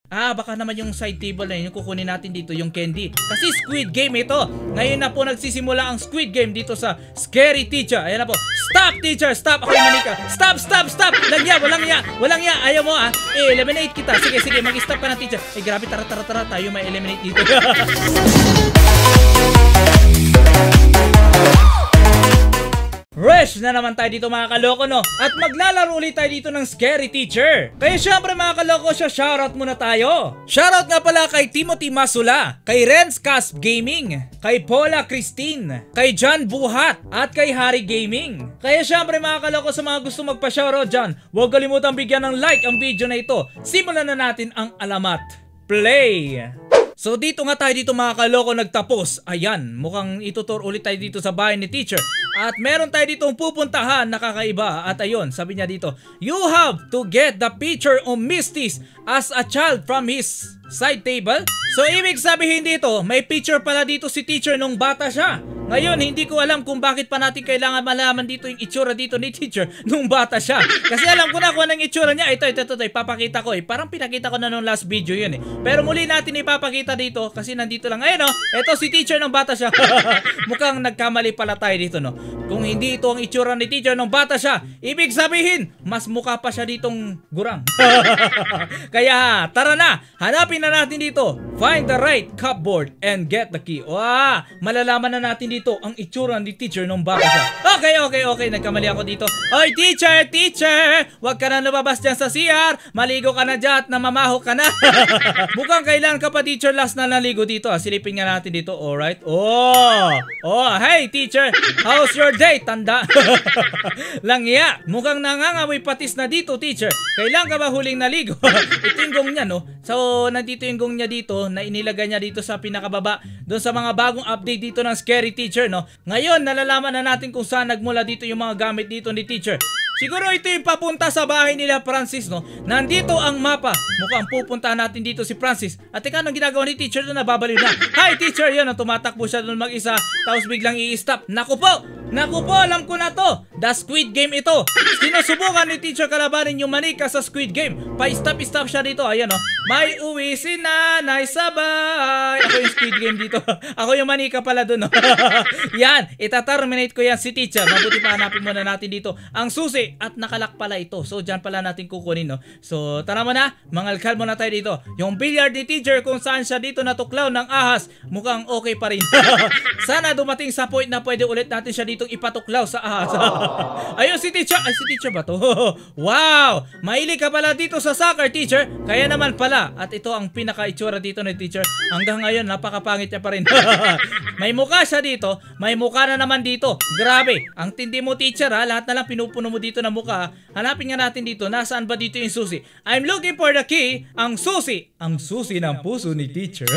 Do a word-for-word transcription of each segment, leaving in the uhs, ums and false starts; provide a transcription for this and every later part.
Ah, baka naman yung side table na yun, yung kukunin natin dito, yung candy. Kasi Squid Game ito. Ngayon na po nagsisimula ang Squid Game dito sa Scary Teacher. Ayan na po. Stop, teacher! Stop! Ako yung manika. Stop, stop, stop! Walang ya, walang ya, walang ya. Ayaw mo ah. Eh, eliminate kita. Sige, sige, mag-stop ka na, teacher. Eh, grabe, tara, tara, tara. Tayo may eliminate dito. Rush na naman tayo dito mga kaloko, no? At maglalaro ulit tayo dito ng Scary Teacher. Kaya syempre mga kaloko, siya shoutout muna tayo. Shoutout nga pala kay Timothy Masula, kay Renz Casp Gaming, kay Paula Christine, kay John Buhat, at kay Harry Gaming. Kaya syempre mga kaloko, sa mga gusto magpa-shoutout dyan, huwag kalimutang bigyan ng like ang video na ito. Simulan na natin ang alamat. Play! So dito nga tayo dito mga kaloko nagtapos. Ayan, mukhang itutur ulit tayo dito sa bahay ni teacher. At meron tayo ditong pupuntahan na kakaiba. At ayun, sabi niya dito, you have to get the picture of Mistis as a child from his side table. So ibig sabihin dito, may picture pala dito si teacher nung bata siya. Ngayon, hindi ko alam kung bakit pa natin kailangan malaman dito yung itsura dito ni teacher nung bata siya. Kasi alam ko na kung anong itsura niya. Ito, ito, ito, ito, ipapakita ko eh. Parang pinakita ko na nung last video yun eh. Pero muli natin ipapakita dito kasi nandito lang. Ngayon oh, ito si teacher nung bata siya. Mukhang nagkamali pala tayo dito no. Kung hindi ito ang itsura ni teacher nung bata siya, ibig sabihin, mas mukha pa siya ditong gurang. Kaya tara na, hanapin na natin dito. Find the right cupboard and get the key. Wow, malalaman na natin dito dito ang itsura ni teacher nung bata siya. Okay, okay, okay. Nagkamali ako dito. Oy, teacher, teacher! Huwag ka na lumabas dyan sa C R. Maligo ka na dyan at namamaho ka na. Mukhang kailan ka pa, teacher, last na naligo dito. Ah. Silipin nga natin dito. Alright. Oh! Oh, hey, teacher! How's your day? Tanda. Langya. Mukhang nangangamoy patis na dito, teacher. Kailan ka ba huling naligo? Ito yung gong niya, no? So, nandito yung gong niya dito na inilagay niya dito sa pinakababa. Doon sa mga bagong update dito ng Scary Teacher, no? Ngayon, nalalaman na natin kung saan nagmula dito yung mga gamit dito ni teacher. Siguro ito yung papunta sa bahay nila Francis, no? Nandito ang mapa. Mukhang pupuntahan natin dito si Francis. At teka, anong ginagawa ni teacher doon? Nababaliw na. Hi, teacher! Yun, tumatakbo siya doon mag-isa. Tapos biglang i-stop. Naku po! Naku po, alam ko na to. The Squid Game ito. Sinusubukan ni teacher kalabanin yung manika sa Squid Game. Pa-stop-stop siya dito. Ayan, oh. May uwi si nanay sabay. Ako yung Squid Game dito. Ako yung manika pala doon, no? Yan, ita-terminate ko yan si teacher. Mabuti pa hanapin muna natin dito ang susi. At nakalak pala ito. So dyan pala natin kukunin, no? So tara mo na, mangalkal muna tayo dito. Yung billiard ni teacher kung saan siya dito natuklaw ng ahas, mukhang okay pa rin. Sana dumating sa point na pwede ulit natin siya ditong ipatuklaw sa ahas. Ayun si teacher. Ay, si teacher ba to? Wow! Mahilig ka pala dito sa soccer, teacher. Kaya naman pala. At ito ang pinaka-itsura dito ni teacher. Hanggang ngayon, napakapangit niya pa rin. May mukha siya dito. May mukha na naman dito. Grabe. Ang tindi mo, teacher, ha? Lahat na lang pinupuno mo dito na mukha. Hanapin nga natin dito. Nasaan ba dito yung susi? I'm looking for the key. Ang susi. Ang susi ng puso ni teacher.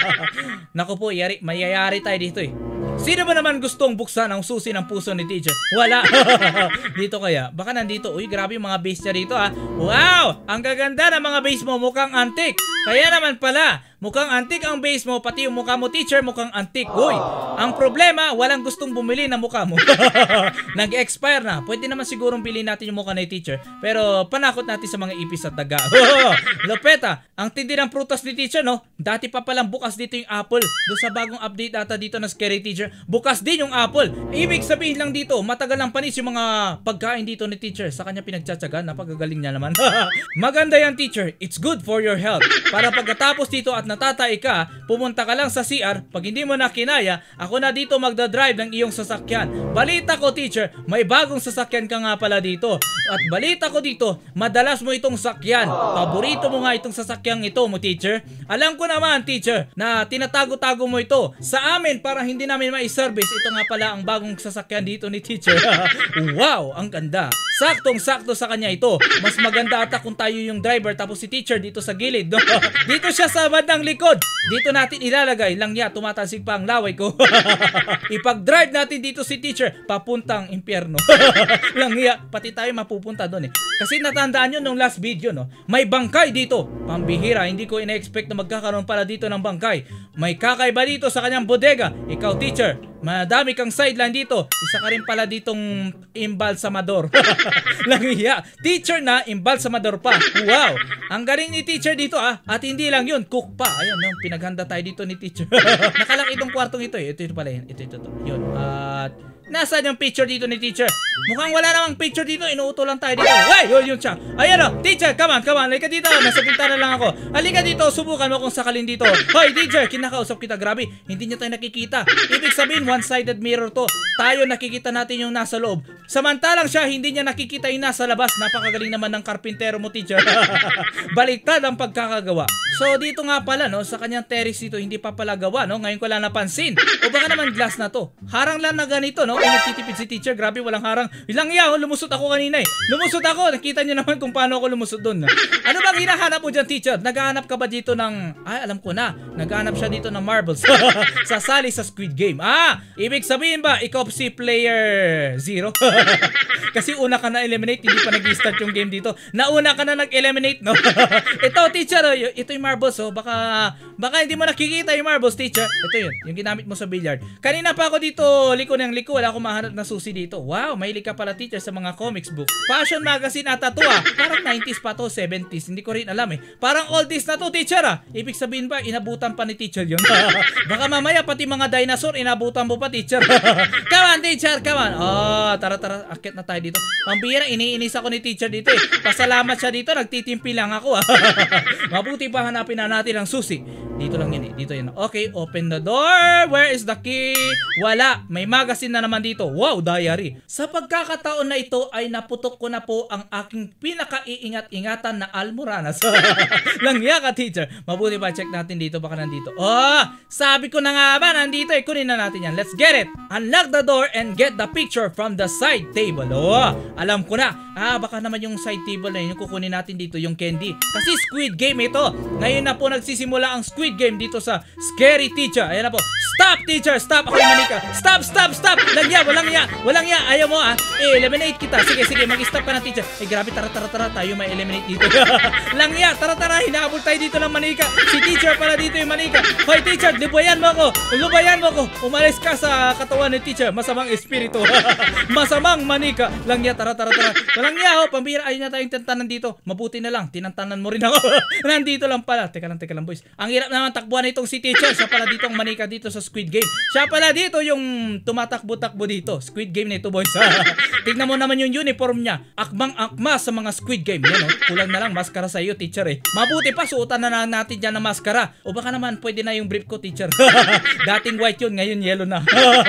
Naku po, yari, mayayari tayo dito eh. Sino ba naman gustong buksan ang susi ng puso ni teacher? Wala. Dito kaya. Baka nandito. Uy, grabe yung mga base niya dito ha. Wow! Ang gaganda ng mga base mo. Mukhang antique. Kaya naman pala. Mukhang antique ang base mo, pati yung mukha mo, teacher, mukhang antique. Uy, ang problema, walang gustong bumili ng mukha mo. Nag-expire na. Pwede naman sigurong bilhin natin yung mukha ni teacher. Pero panakot natin sa mga ipis at daga. Lopeta, ang tindi ng prutas ni teacher, no? Dati pa palang bukas dito yung apple. Doon sa bagong update data dito ng Scary Teacher, bukas din yung apple. Ibig sabihin lang dito, matagal lang panis yung mga pagkain dito ni teacher. Sa kanya pinagtsatsaga, napagagaling niya naman. Maganda yan, teacher. It's good for your health. Para pagkatapos dito at natatay ka, pumunta ka lang sa C R. Pag hindi mo na kinaya, ako na dito magdadrive ng iyong sasakyan. Balita ko, teacher, may bagong sasakyan ka nga pala dito. At balita ko dito, madalas mo itong sakyan. Paborito mo nga itong sasakyang ito mo, teacher. Alam ko naman, teacher, na tinatago-tago mo ito sa amin para hindi namin mai-service. Ito nga pala ang bagong sasakyan dito ni teacher. Wow, ang ganda. Saktong-sakto sa kanya ito. Mas maganda ata kung tayo yung driver tapos si teacher dito sa gilid. Dito siya sa bandang likod. Dito natin ilalagay. Langya, tumatasig pa ang laway ko. Ipag-drive natin dito si teacher papuntang impyerno. Langya, pati tayo mapupunta doon eh. Kasi natandaan nyo nung last video, no? May bangkay dito. Pambihira, hindi ko ina-expect na magkakaroon pala dito ng bangkay. May kakaiba dito sa kanyang bodega. Ikaw, teacher, Madami kang sideline dito. Isa ka rin pala ditong imbalsamador. Langhiya. Teacher na, imbalsamador pa. Wow. Ang galing ni teacher dito ah. At hindi lang yun, cook pa. Ayun, no, pinaghanda tayo dito ni teacher. Nakalak itong kwartong ito eh. Ito ito pala yun. Ito ito ito. Yun. At nasaan yung picture dito ni teacher? Mukhang wala namang picture dito. Inuuto lang tayo dito. Ay, yun yun siya. Ayan o. Teacher, come on, come on. Halika dito. Nasa pintana lang ako. Halika dito. Subukan mo kung sakalin dito. Hoy, teacher. Kinakausap kita. Grabe. Hindi niya tayo nakikita. Ibig sabihin, one-sided mirror to. Tayo nakikita natin yung nasa loob. Samantalang siya, hindi niya nakikita yung nasa labas. Napakagaling naman ng karpintero mo, teacher. Baliktad ang pagkakagawa. So, dito nga pala, no, sa kanyang terrace dito, hindi pa pala gawa, no? Ngayon ko lang napansin. O baka naman glass na to. Harang lang na ganito, no? Ay, nagtitipid si teacher. Grabe, walang harang. Ilang iya, oh, lumusot ako kanina eh. Lumusot ako. Nakita niyo naman kung paano ako lumusot doon. Ano bang hinahanap mo dyan, teacher? Naghahanap ka ba dito ng... Ay, alam ko na. Naghahanap siya dito ng marbles. Sasali sa Squid Game. Ah, ibig sabihin ba, ikaw si player zero? Kasi una ka na-eliminate, hindi pa nag-start yung game dito. Nauna ka na nag-eliminate, no? Ito, teacher, oh, ito yung marbles, oh. Baka, baka hindi mo nakikita yung marbles, teacher. Ito yun, yung ginamit mo sa billiard. Kanina pa ako dito, liko ng liko. Wala akong mahanap na susi dito. Wow, mahilig ka pala, teacher, sa mga comics book. Fashion magazine ata to, ah. Parang nineties pa to, seventies. Hindi ko rin alam, eh. Parang oldies na to, teacher, ah. Ibig sabihin ba, inabutan pa ni teacher yun? Baka mamaya, pati mga dinosaur, inabutan mo pa, teacher. Come on, teacher, come on. Oh, tara, tara, akit na tayo dito. Pambira, iniinis ako ni teacher dito, eh. Pasalamat siya dito, nagtitimpi lang ako, ah. Mabuti pa hanapin na natin ang susi. Dito lang yun, eh. Dito yun. Okay, open the door. Where is the key? Wala. May magazine na naman dito. Wow, diary. Sa pagkakataon na ito ay naputok ko na po ang aking pinaka-iingat-ingatan na almoranas. Langya ka, teacher. Mabuti pa, check natin dito. Baka nandito. Oh, sabi ko na nga ba, nandito eh. Kunin na natin yan. Let's get it. Unlock the door and get the picture from the side table. Oh, alam ko na. Ah, baka naman yung side table na yun. Yung kukunin natin dito, yung candy. Kasi Squid Game ito. Ngayon na po nagsisimula ang Squid Game dito sa Scary Teacher. Ayan na po. Stop, teacher. Stop. Ako yung manika. Stop, stop, stop. Langya, walang ya. Walang ya. Ayaw mo ah. I-eliminate kita. Sige, sige. Mag-stop ka na, teacher. Eh, grabe. Tara, tara, tara. Tayo may eliminate dito. Langya. Tara, tara. Hinahabol tayo dito ng manika. Si teacher pala dito yung manika. Hoy, teacher. Lubayan mo ako. Lubayan mo ako. Umalis ka sa katawan ni teacher. Masamang espiritu. Masamang manika. Langya. Tara, tara, tara. Walang ya. Oh, pambira. Ayun na tayong tantanan dito. Mabuti na lang. Tinantanan mo rin ako. Nandito lang pala. Teka lang, teka lang, boys. Ang hirap naman takbuhan itong si teacher. Siya pala dito ang manika dito sa Squid Game. Siya pala dito yung tumatakbo-takbo dito. Squid Game na ito, boys. Tignan mo naman yung uniform niya. Akmang-akma sa mga Squid Game. Yan, oh. Kulang na lang maskara sa iyo, teacher, eh. Mabuti pa, suotan na lang natin dyan ng maskara. O baka naman, pwede na yung brief ko, teacher. Dating white yun, ngayon yellow na.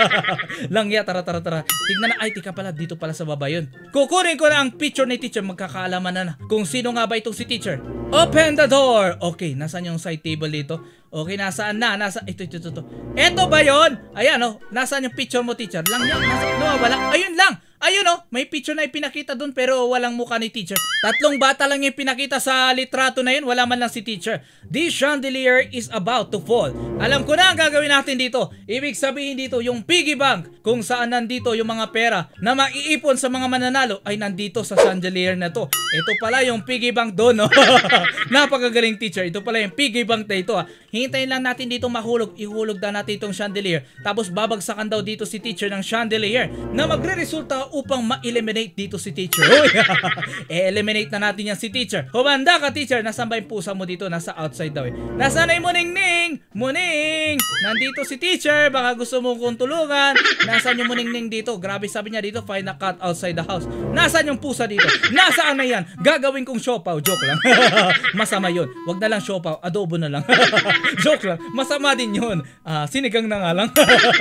Langya, tara, tara, tara. Tignan na, ay, tika pala, dito pala sa baba yun. Kukunin ko na ang picture ni teacher. Magkakaalaman na na kung sino nga ba itong si teacher. Open the door. Okay, nasaan yung side table dito? Okay, nasaan na? Nasa, ito, ito, ito, ito. Ito ba yun? Ayan, oh. Nasaan yung picture mo, teacher? Lang yan. Nasa, nawawala. Ayun lang. Ayun, oh. May picture na ipinakita dun pero walang mukha ni teacher. Tatlong bata lang yung pinakita sa litrato na yun. Wala man lang si teacher. This chandelier is about to fall. Alam ko na ang gagawin natin dito. Ibig sabihin dito, yung piggy bank kung saan nandito yung mga pera na maiipon sa mga mananalo ay nandito sa chandelier na to. Ito pala yung piggy bank doon, no? Napakagaling, teacher. Ito pala yung piggy bank na ito, ah. Hintayin lang natin dito mahulog. Ihulog na natin itong chandelier. Tapos babagsakan daw dito si teacher ng chandelier na magre-resulta upang ma-eliminate dito si teacher. E-eliminate na natin yan si teacher. Humanda ka, teacher. Nasaan ba yung pusa mo dito? Nasa outside daw, eh. Nasaan na yung muning-ning? Muning! Nandito si teacher. Baka gusto mo kong tulungan. Nasaan yung muning-ning dito? Grabe, sabi niya dito, find a cat outside the house. Nasaan yung pusa dito? Nasaan na yan? Gagawin kong siopaw. Joke lang. Masama yun. Wag na lang siopaw. Adobo na lang. Joke lang. Masama din yun. Uh, sinigang na nga lang.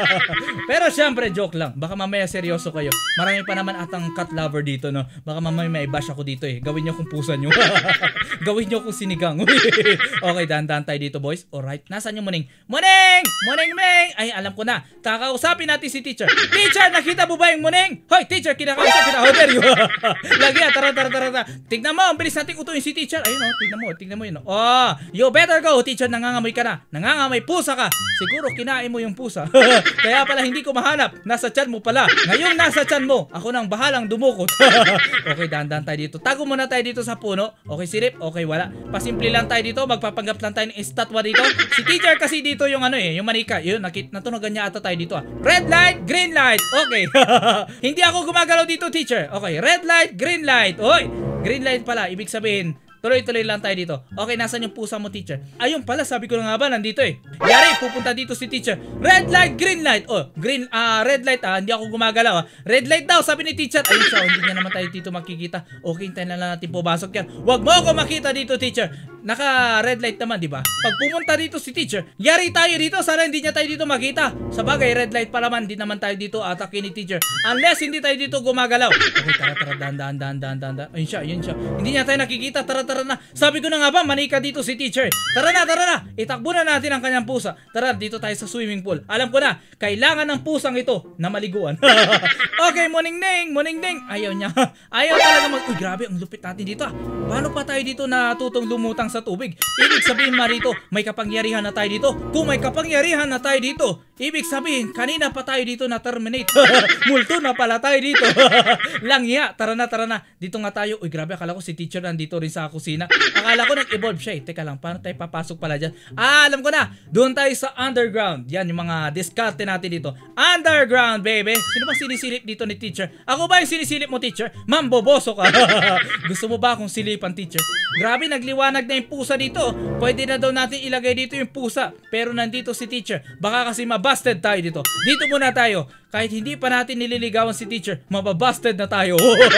Pero syempre, joke lang. Baka mamaya seryoso kayo. Marami pa naman atang cat lover dito, no? Baka mamaya may bash ako dito, eh. Gawin nyo kung pusa nyo. Gawin nyo kung sinigang. Okay, dahan-dahan tayo dito, boys. Alright. Nasaan yung muning? Muning! Muning, Ming! Ay, alam ko na. Kakausapin natin si teacher. Teacher, nakita mo ba yung muning? Hoy, teacher, kinakausap kita. How dare you? Lagi, tara, tara, tara, tara. Tignan mo, ang bilis natin utuin si teacher. Ayun, oh. Tignan mo, tignan mo yun. Oh, you better go, teacher. Nangangamoy ka na. Nangangamoy, pusa ka. Siguro kinain mo yung pusa. Kaya pala hindi ko mahanap. Nasa tiyan mo pala. Ngayong nasa tiyan mo, ako nang bahalang dumukot. Okay, dahan-dahan tayo dito. Tago muna tayo dito sa puno. Okay, silip. Okay, wala. Pasimple lang tayo dito. Magpapanggap lang tayo ng estatwa dito. Si teacher kasi dito yung ano eh, yung manika. Yun, nakit natunogan niya ata tayo dito ah. Red light, green light. Okay. Hindi ako gumagalaw dito, teacher. Okay, red light, green light. Oy, green light pala. Ibig sabihin, tuloy-tuloy lang tayo dito. Okay, nasan yung pusa mo, teacher? Ayun pala, sabi ko na nga ba, nandito eh. Yari, pupunta dito si teacher. Red light, green light. Oh, green, ah, uh, red light ah. Hindi ako gumagalaw ah. Red light daw, sabi ni teacher. Ayun siya, hindi niya naman tayo dito makikita. Okay, hintayin na lang natin pumasok yan. Huwag mo ako makita dito, teacher. Naka red light naman, di ba? Pag pumunta dito si teacher, yari tayo dito. Sana hindi niya tayo dito makita. Sa bagay, red light pa naman. Hindi naman tayo dito atake ni teacher. Unless hindi tayo dito gumagalaw. Okay, tara, tara, dahan, dahan, dahan, dahan, dahan. Ayun siya, ayun siya. Hindi niya tayo nakikita. Tara, tara na. Sabi ko na nga ba, manika dito si teacher. Tara na, tara na. Itakbo na natin ang kanyang pusa. Tara, dito tayo sa swimming pool. Alam ko na, kailangan ng pusang ito na maliguan. Okay, morning ding, morning ding. Ayaw niya. Ayaw talaga mag... Uy, grabe, ang lupit natin dito ah. Paano pa tayo dito natutong lumutang sa tubig? Ibig sabihin, Marito, may kapangyarihan na tayo dito. Kung may kapangyarihan na tayo dito, ibig sabihin, kanina pa tayo dito na-terminate. Multo na pala tayo dito. Langya, tara na, tara na. Dito nga tayo. Uy, grabe, akala ko si teacher nandito rin sa kusina. Akala ko nag-evolve siya eh. Teka lang, paano tayo papasok pala dyan? Ah, alam ko na. Doon tayo sa underground. Yan, yung mga diskarte natin dito. Underground, baby. Sino ba sinisilip dito ni teacher? Ako ba yung sinisilip mo, teacher? Mamboboso ka. Gusto mo ba akong silipan, teacher? Grabe, nagliwanag na yung pusa dito. Pwede na daw natin ilagay dito yung pusa. Pero nandito si teacher. Baka kasi mabusted tayo dito. Dito muna tayo. Kahit hindi pa natin nililigawan si teacher, mababusted na tayo.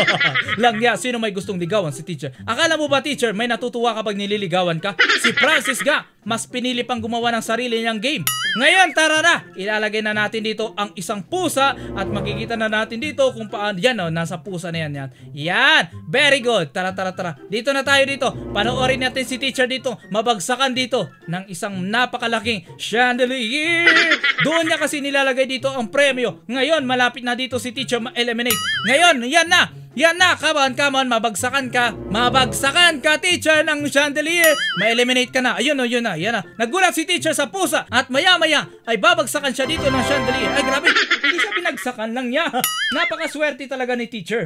Langya, sino may gustong ligawan si teacher? Akala mo ba, teacher, may natutuwa kapag nililigawan ka? Si Francis ga, mas pinili pang gumawa ng sarili niyang game. Ngayon, tara na! Ilalagay na natin dito ang isang pusa at makikita na natin dito kung paano. Yan o, oh, nasa pusa na yan, yan. Yan! Very good! Tara, tara, tara. Dito na tayo dito. Panoorin natin si teacher dito. Mabagsakan dito ng isang napakalaking chandelier. Doon niya kasi nilalagay dito ang premyo. Ngayon, malapit na dito si teacher ma-eliminate. Ngayon, yan na! Yan na, come on, come on, mabagsakan ka. Mabagsakan ka, teacher, ng chandelier. Ma-eliminate ka na. Ayun o, yun na, yan na. Nagulat si teacher sa pusa at maya-maya ay babagsakan siya dito ng chandelier. Ay, grabe, hindi siya binagsakan lang niya. Napakaswerte talaga ni teacher.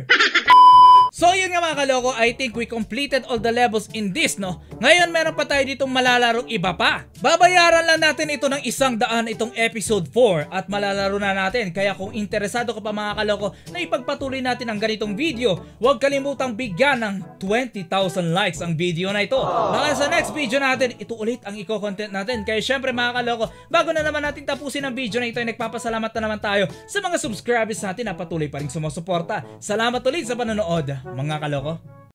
So yun nga mga kaloko, I think we completed all the levels in this, no? Ngayon meron pa tayo ditong malalarong iba pa. Babayaran lang natin ito ng isang daan itong episode four at malalaro na natin. Kaya kung interesado ka pa mga kaloko na ipagpatuloy natin ang ganitong video, huwag kalimutang bigyan ng twenty thousand likes ang video na ito. Baka sa next video natin, ito ulit ang i-content natin. Kaya syempre mga kaloko, bago na naman natin tapusin ang video na ito, ay nagpapasalamat na naman tayo sa mga subscribers natin na patuloy pa rin sumusuporta. Salamat ulit sa panonood mga kaloko.